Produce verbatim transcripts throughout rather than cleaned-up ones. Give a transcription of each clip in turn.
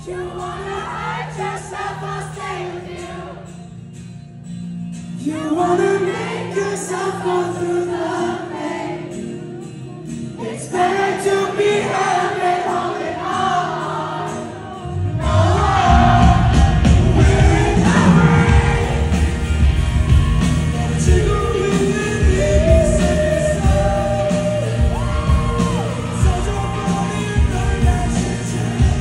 You wanna hurt yourself or stay with you. You wanna make yourself go through the pain. It's better to be held than holding on. Oh, we're in the rain. But you really need this love. So don't body burn that shit down.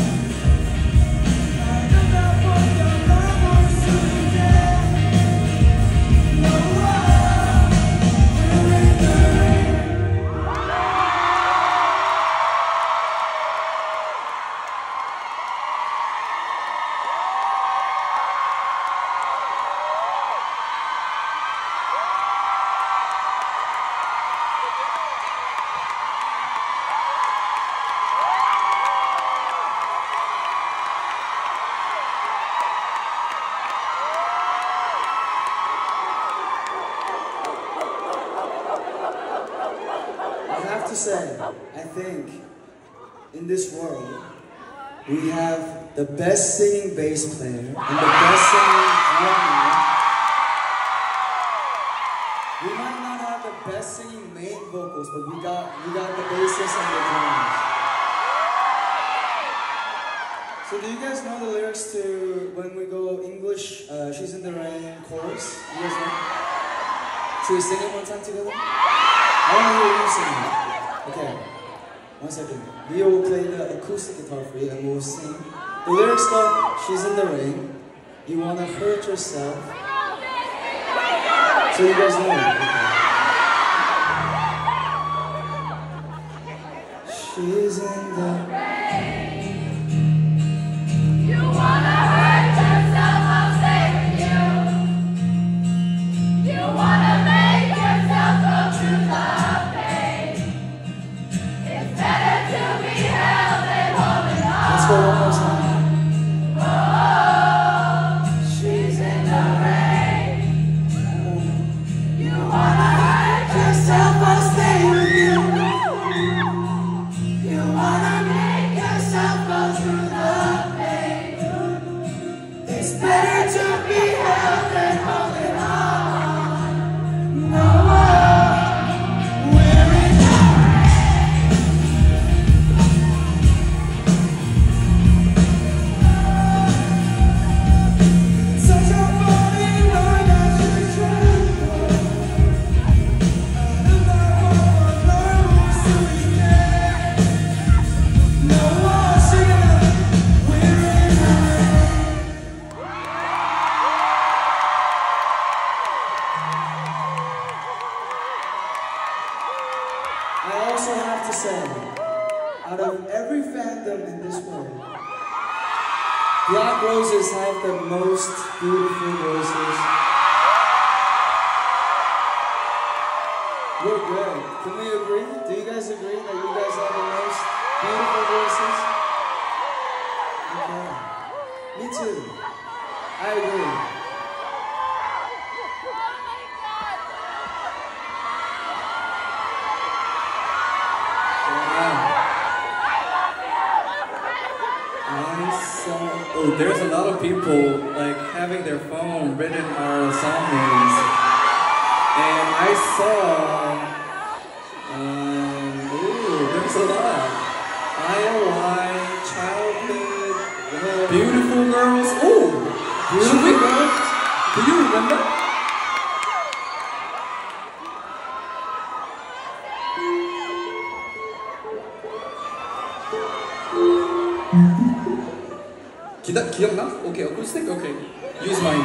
I don't know what your love wants to get. No, we're in the rain. I have to say, I think in this world we have the best singing bass player and the best singing drummer. We might not have the best singing main vocals, but we got we got the bassist and the drummers. So do you guys know the lyrics to when we go English, uh, She's in the Rain chorus? You guys know? Should we sing it one time together? I want to hear you sing it. Okay, one second. Leo will play the acoustic guitar for you and we'll sing. The lyrics go, she's in the rain, you wanna hurt yourself. So you guys know it. Okay. She's in the rain. You wanna hurt yourself or stay with you. You wanna make yourself go through the pain. It's better to be held than holding on. Let's go one more time. Oh, she's in the rain. You wanna hurt yourself or stay with you. You wanna make yourself go through the pain. It's better to be held than holding on. No, we're in the rain. Such a funny ride as you travel. And I want my nerves to get. No more singing. We're in the rain. I also have to say, out of every fandom in this world, Black Roses have the most beautiful voices. We're good. Can we agree? Do you guys agree that you guys have the most beautiful voices? Okay. Me too. I agree. I'm so... Oh, there's a lot of people like having their phone written our song names, and I saw. Um, ooh, there's a lot. I O I, childhood, uh, beautiful girls. Oh, beautiful girls. Do you remember? 기다 기억나? 오케이, acoustic. 오케이, use mine.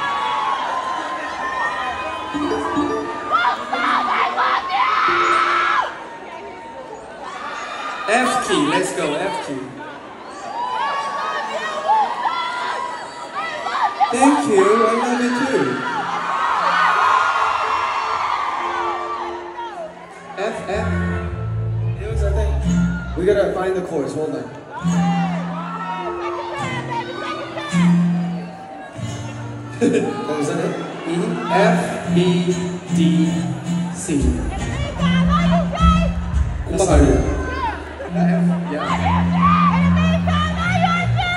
F key, let's go. F key. Thank you. I love you too. F F. Here's the thing. We gotta find the chords. Hold on. What was that? Mm-hmm. F E D C. 오빠 말고. F. Yeah.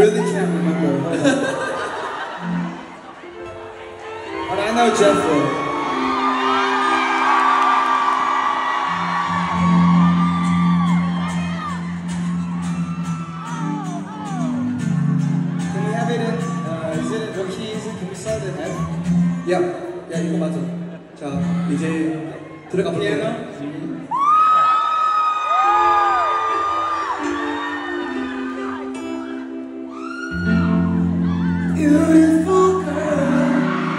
really can't remember. But I know Jeff will. Can we have it in, uh, is it, what key is it? Can we start in F? 야, 야 이거 맞아. 자 이제 들어가 볼게요. 피아노? Beautiful girl,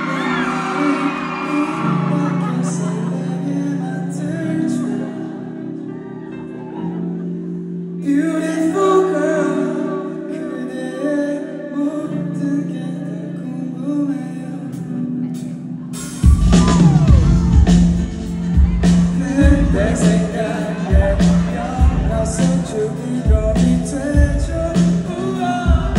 밖에서 내게 만들죠. Beautiful girl, 그대의 모든 게 다 궁금해요. 그대 생각에 영화속 주인공이 되죠. 우와.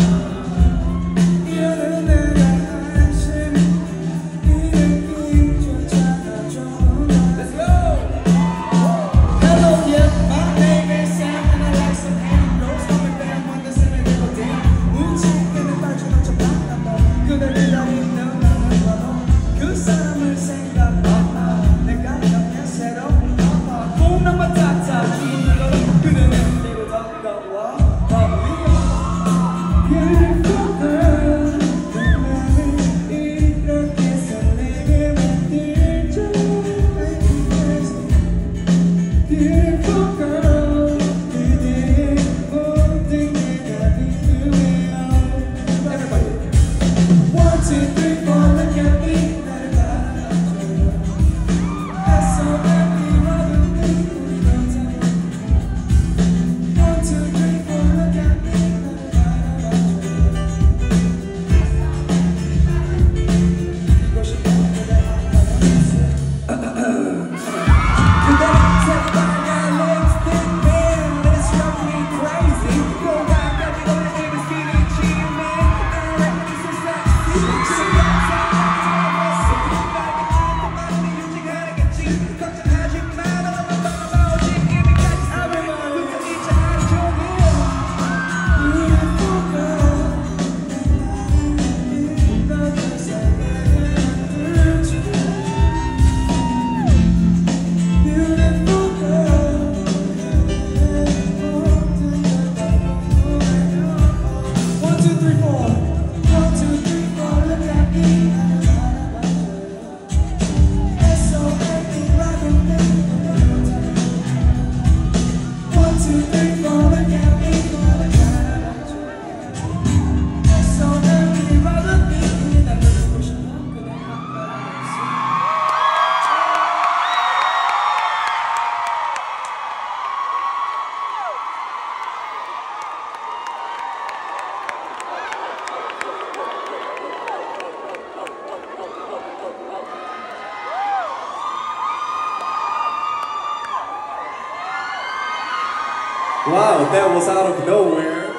Wow, that was out of nowhere.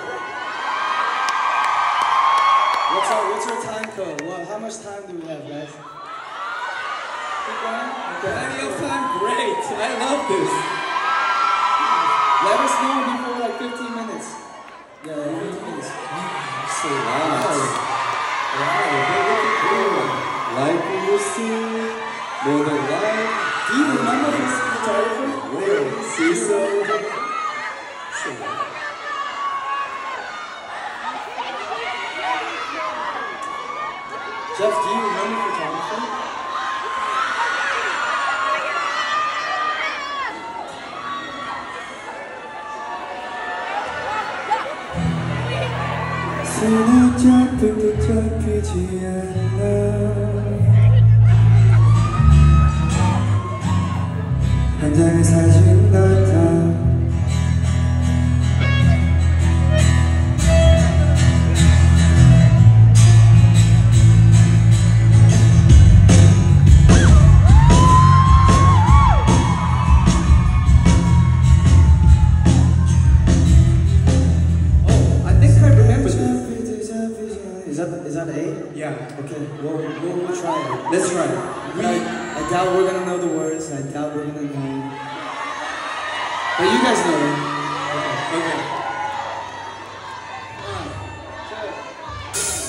What's our, what's our time code? What, how much time do we have, guys? Keep going? Okay. Plenty of time, great. I love this. Let us know before like fifteen minutes. Yeah, yeah, fifteen minutes. So wow. Wow, beautiful. Like we used to, more than life. Do you remember this photographer? Where? Cecil. Jeff, do you remember photographer? 손에 잡혀도 잡히지 않아 한 장의 사진 같아 Is that A? Yeah. Okay, we'll, we'll, we'll try it. Let's try it. We, I, I doubt we're gonna know the words. I doubt we're gonna know. But you guys know it. Okay. One, two.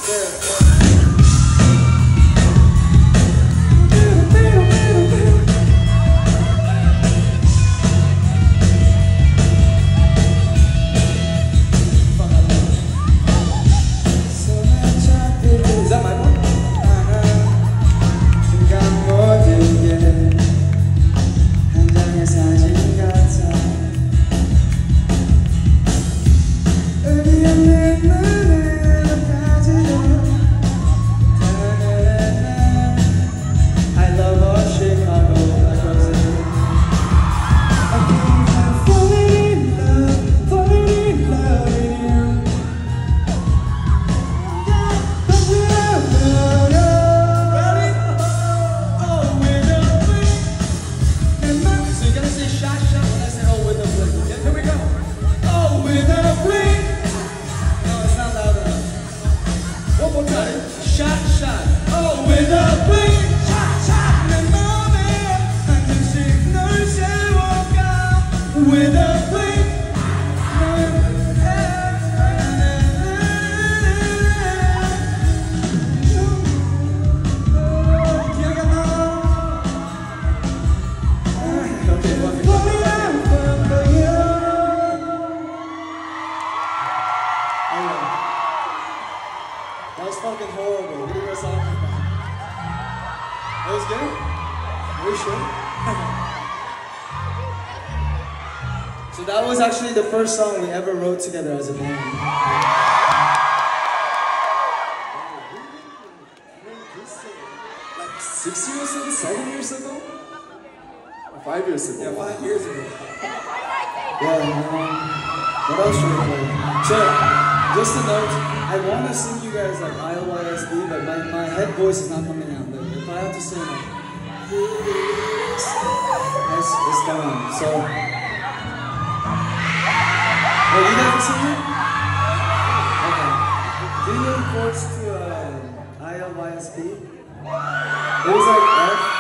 That was fucking horrible. What are you guys talking about? That was good? Are you sure? So that was actually the first song we ever wrote together as a band. Like six years ago, seven years ago? Or five years ago? Yeah, five years ago. Yeah, um, what else should we play? So, just a note, I want to sing you guys like I L Y S D, but my, my head voice is not coming out. But if I have to sing like, it's, it's gone. So, wait, you guys can sing it? Okay. Do you know chords to uh, I L Y S D? It was like F.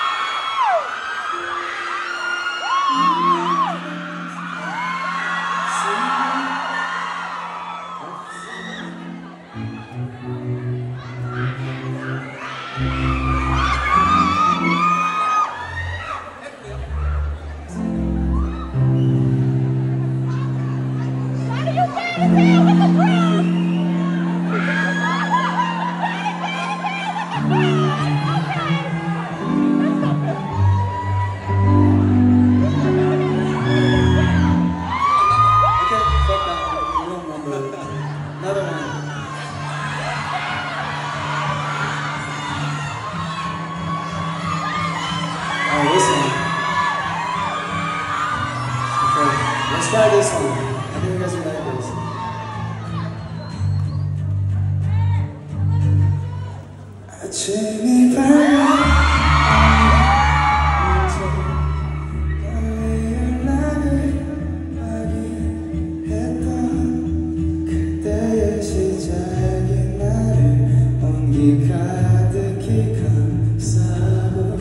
Let's try this one. I think you guys will like this. 아침이 밝아 연락을 하긴 했던 그때의 시작이 나를 온기 가득히 감싸고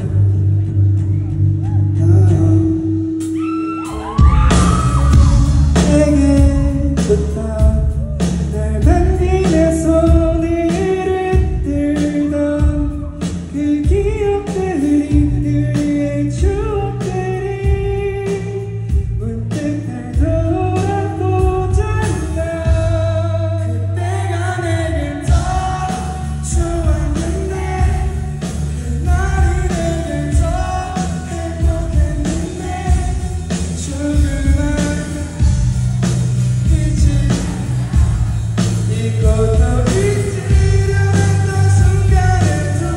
날 반기며 손을 들던 그 기억들이 우리의 추억들이 문득 날 돌아보잖아 그때가 내게 더 좋았는데 그날이 내게 더 행복했는데 조금만 이것도 잊으려 했던 순간에도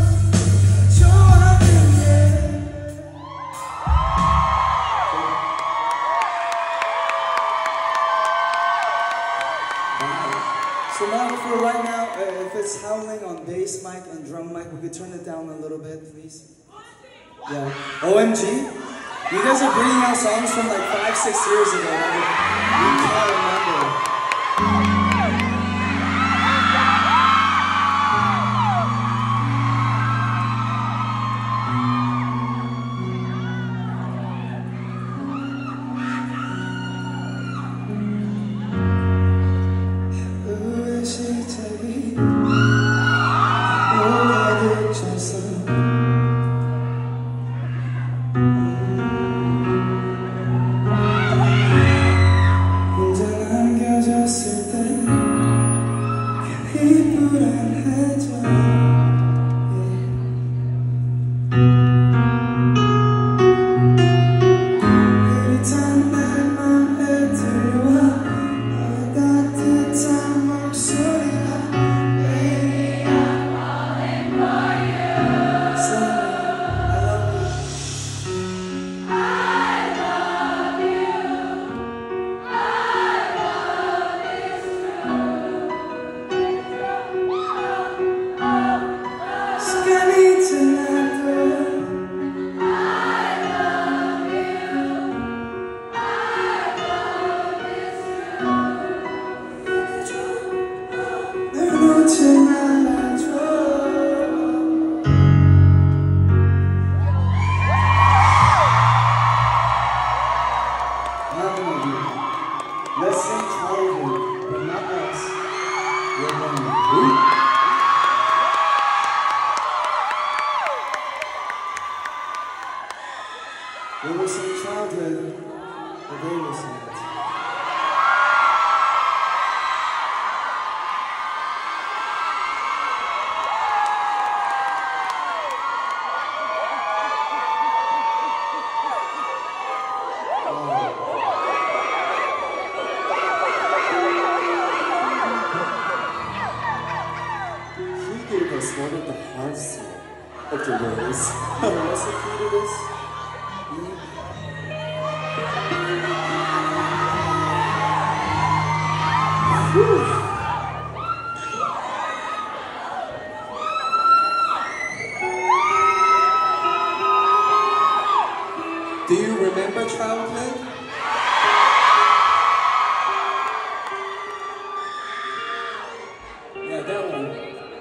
좋았는데 So now for right now, uh, if it's howling on bass mic and drum mic, we could turn it down a little bit, please. Yeah. O M G? You guys are bringing out songs from like five, six years ago. Like, we can't remember. 시작이 이 불안하죠. Let's sing childhood, but not us. We're going to We will sing childhood, but they will sing it. It's one of the hardest of the words. What's the key to this? Do you remember childhood? Yeah, that one.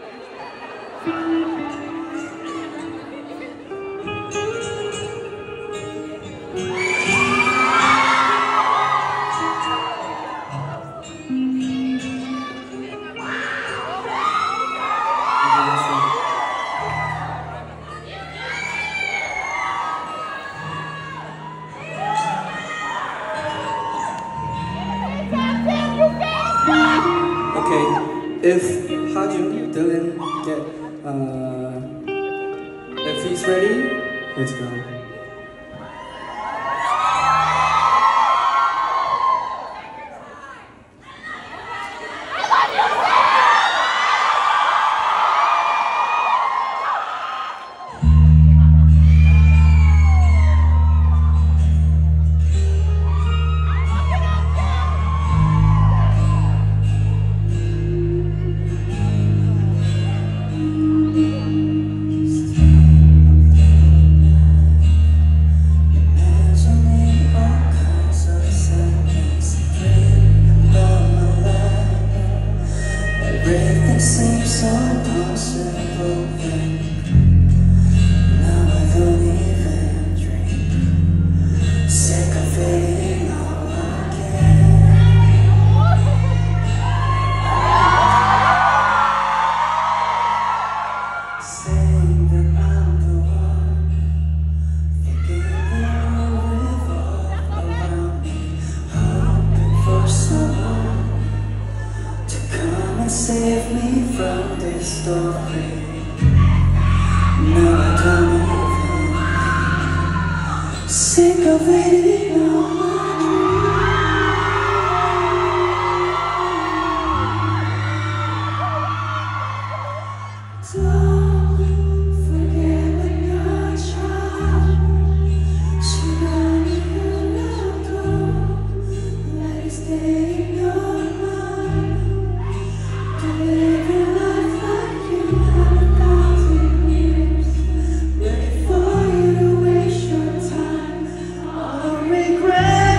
Okay, if Hajun didn't get, uh, if he's ready, let's go. Everything seems so possible, now I don't even dream. Sick of it all again. Saying that I'm the one, thinking that I'll revolve around me, hoping for someone come and save me from this story. Now I don't even sick of waiting on my dreams. Don't forget when you're a child, surround you now, don't let it stay in your mind. Live your life like you had a thousand years, ready for you to waste your time. All the regret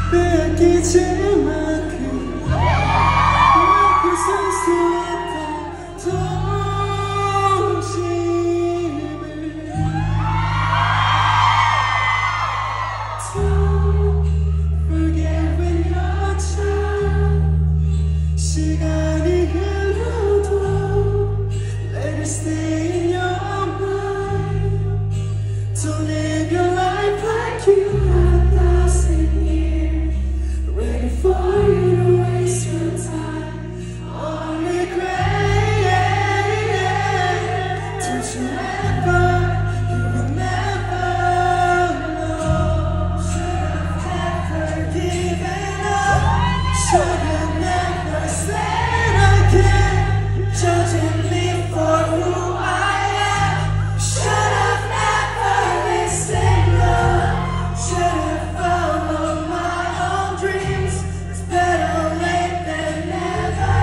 빼앗기지 만큼 막을 수 있던 동심을 Don't forget when you're child 시간이 흘러도 Let it stay in your mind Don't live your life like you have a thousand years Ready for you to waste your time on regret Don't you ever, you will never know Should have never given up Should have never said again Judging me for who I am Should have never listened love Should have followed my own dreams It's better late than never,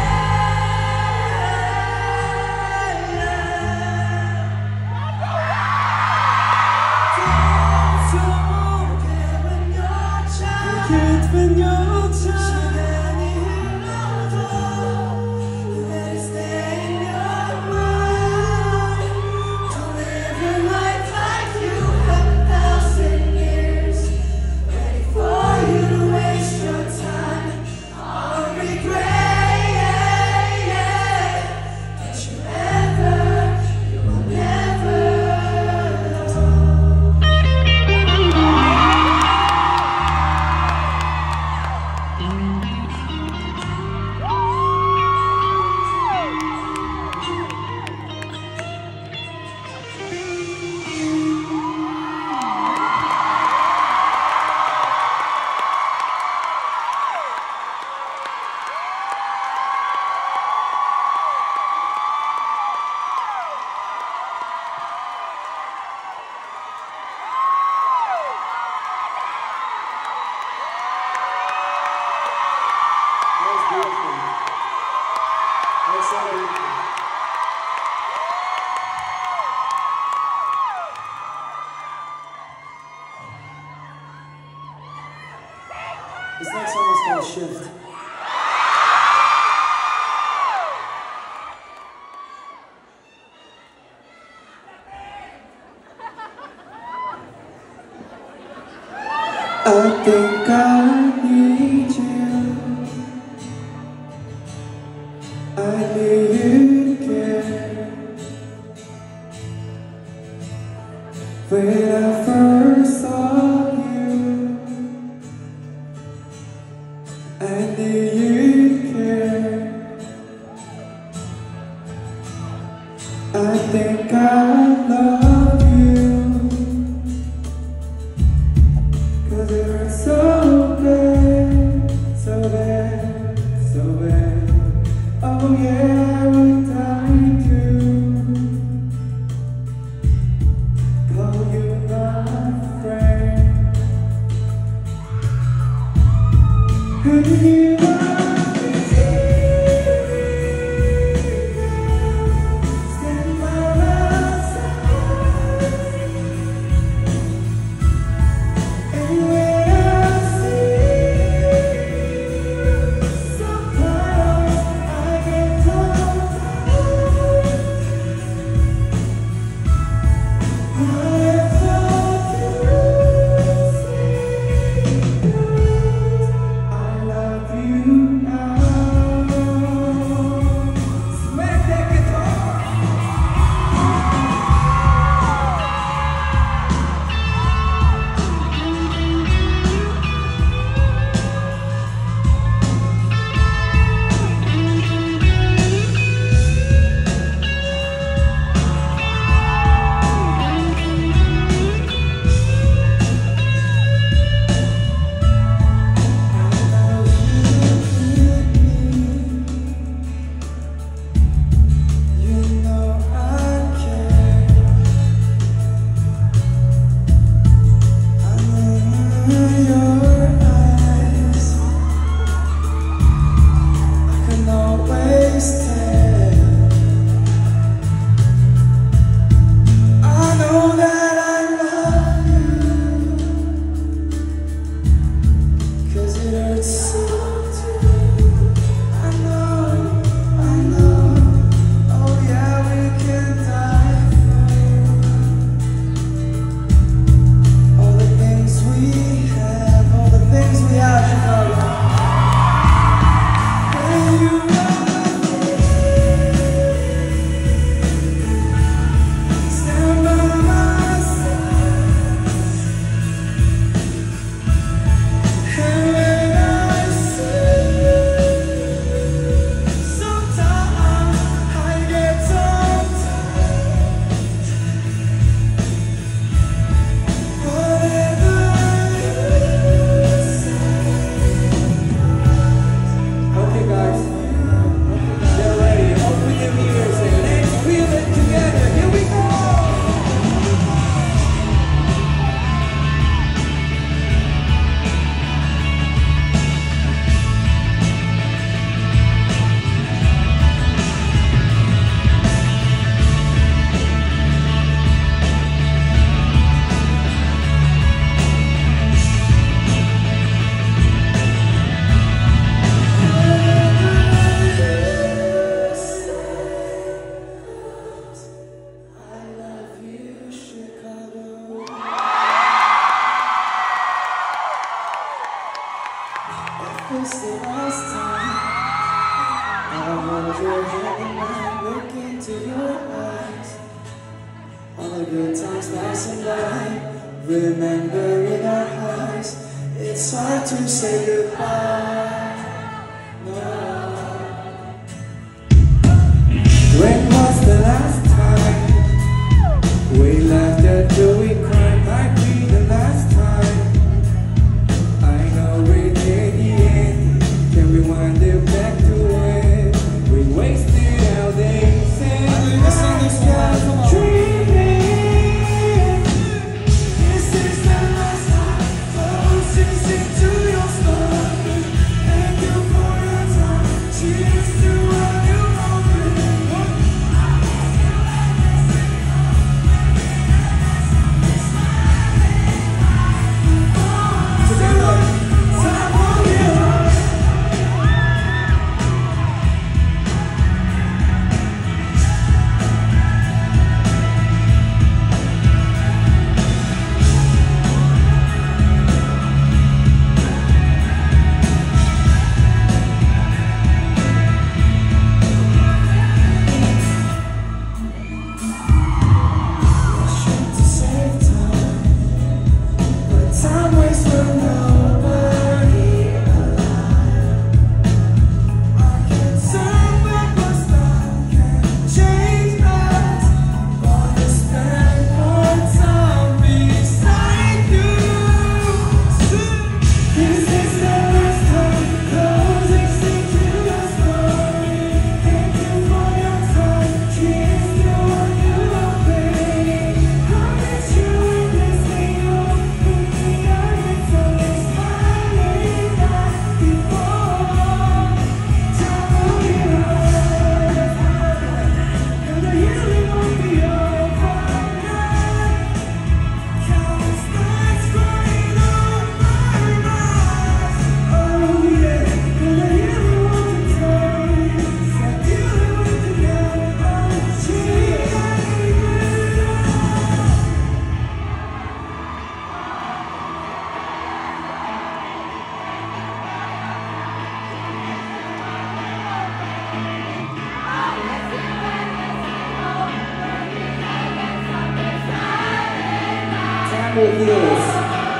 Don't forget when you're a child Forget when you're a child 시간이 흘러도 Let it stay in your mind Don't live your life like you have a thousand years Ready for you to waste your time on regret Don't you ever, you will never know That was beautiful. That was so beautiful. This next song is called Shift. I think I need you I knew you'd care When I first saw you I knew you'd care I think I love you Cause it hurts so bad, so bad, so bad Oh yeah, I would die to call you my friend Who do you want to see? Stand by my side Anywhere I see Sometimes I get tongue-tied I have thought to say I love you now Smack that guitar You know I care I know your eyes I can always tell I know that I love you It's the last time I hold your hand and I look into your eyes. All the good times passing by, remembering our highs. It's hard to say goodbye. No. When was the last time we laughed until we cried? Might be the last time. I know we did the end. Can we wind it back to when we wasted our days and nights just dreaming? This is the last time. Closest into your story. Thank you for your time. Cheers to what you've opened. Heals.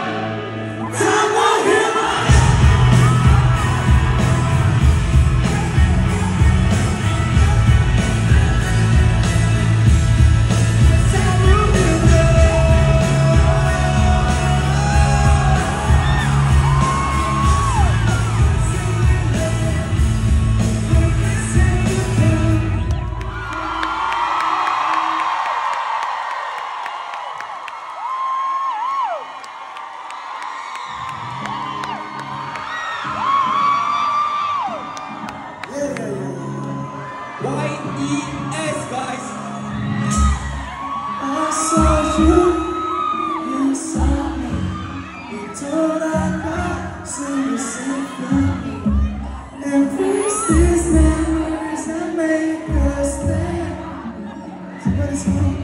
Y E S, guys. I saw you, you saw me. We told our God, so you sent for me. Embrace these memories that make us stay. So what is wrong?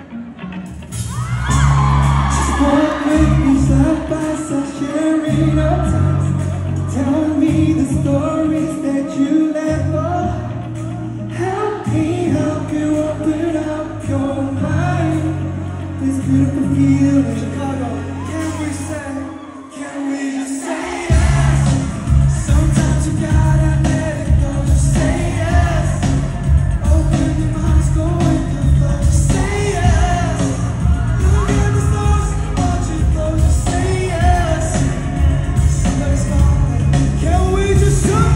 Just walk with me side by side, sharing our times. Tell me the stories that you never. Help me help you open up your mind. This beautiful feeling, Chicago. Can we say, can we just say yes? Sometimes you gotta let it go. Just say yes. Open your minds, go with the flow. Just say yes. Look at the stars, watch it flow. Just say yes. Somebody's calling. Can we just say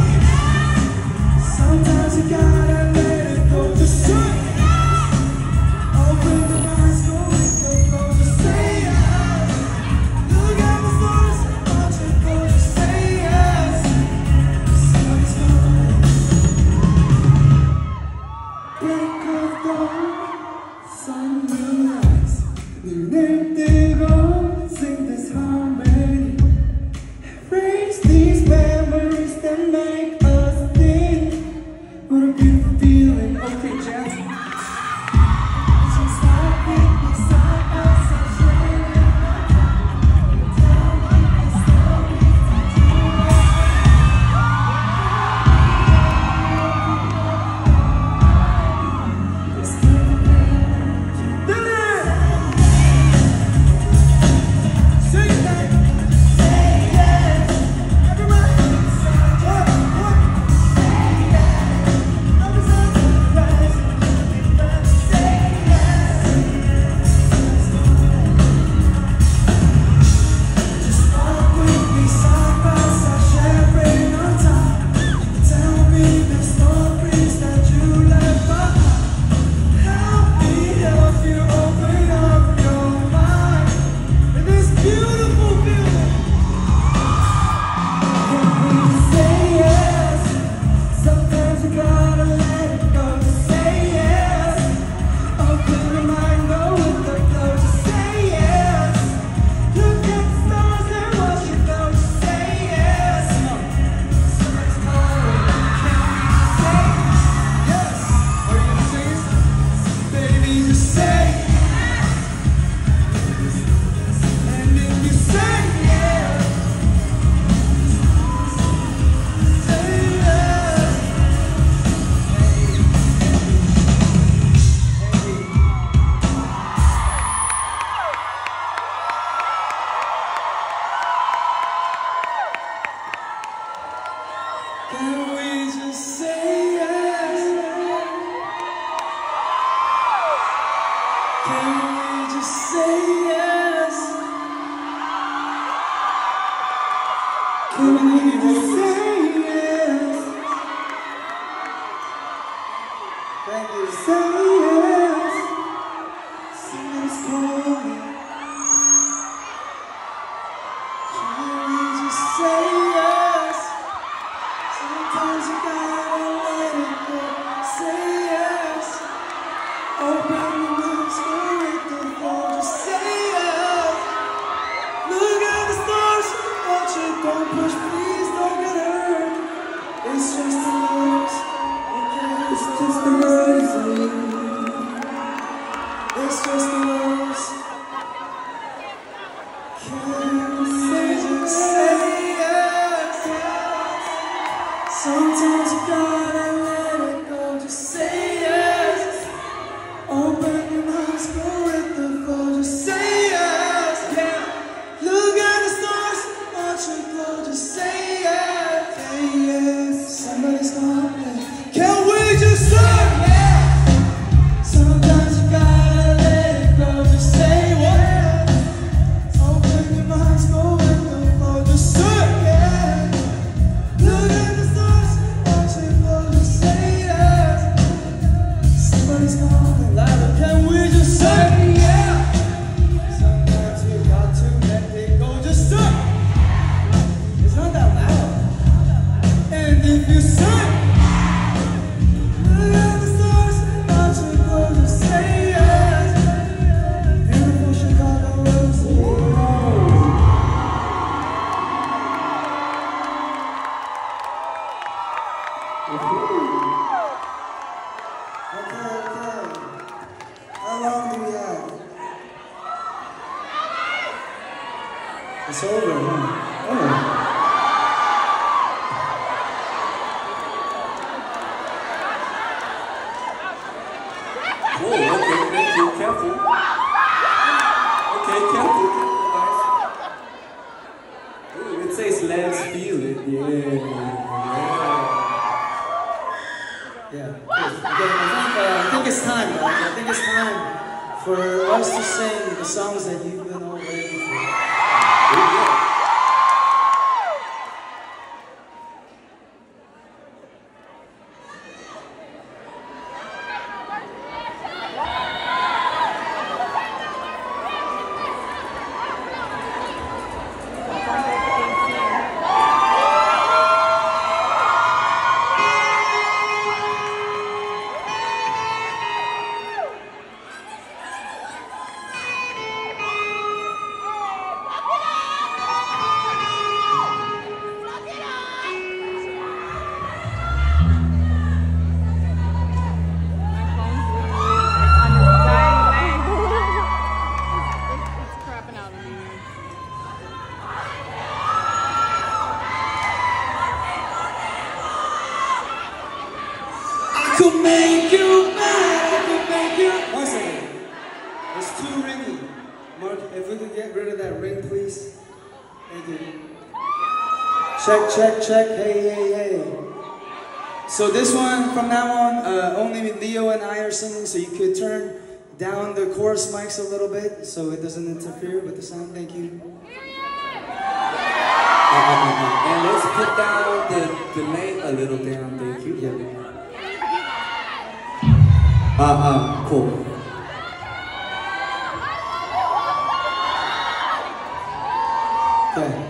Can we just say yes? Thank you. Say yes. Somebody's calling. Can we just say yes? Sometimes you gotta let it go. Say yes. Open your mouth, go with the flow. Just say yes. Look at the stars. Watch it, don't push, please don't get hurt. It's just the noise. Okay, it's just the noise. It's just the noise. Can we just say yes? Sometimes you gotta let it go. Just say yes. Open your mouth, go with the flow. Just say yes. Yeah. Look at the stars, watch it glow. Just say yes. Say yes. Somebody's calling. Can we just say yes? Sometimes you gotta let it go. Just say what? Open your mouth, go with the flow. Just say yes. Look at the stars, watch it glow. Just say yes. Somebody's calling louder. Can we just say yeah? Sometimes you got to let it go. Just say. It's not that loud. And if you say, look at the stars, watch it glow. Just say yes. Beautiful Chicago roses. Okay, okay. How long do we have? It's over, huh? Oh. Whoa, okay, thank you, careful. Okay, careful, careful, guys. Ooh, it says let's feel it, yeah. Yeah. Good. Okay, I think, uh, I think it's time, guys. I think it's time for us to sing the songs that you've been all waiting for. I could make you mad, I could make you. One second. It's too ringy. Mark, if we could get rid of that ring, please. Thank you. Check, check, check. Hey, hey, hey. So this one, from now on, uh, only Leo and I are singing, so you could turn down the chorus mics a little bit so it doesn't interfere with the sound. Thank you. Uh, uh, uh, and let's put down the delay a little down, thank you. Yeah. Uh, uh, cool. Okay.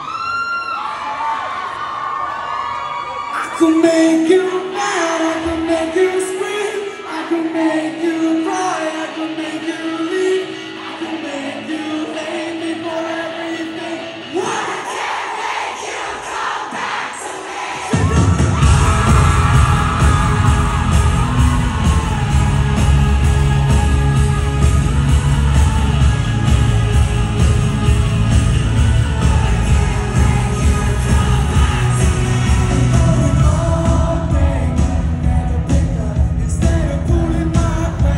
I could make you mad, I could make you scream, I could make you cry, I could make you leave, I could make you hate me for everything. What? I can't make you come back to me. All day, never pick up. Instead of pulling my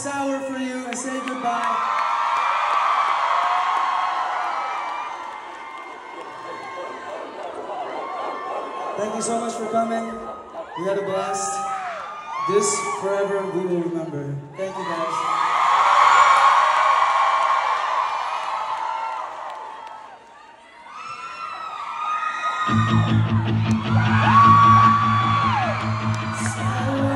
sour for you and say goodbye. Thank you so much for coming. We had a blast. This forever we will remember. Thank you guys. Sour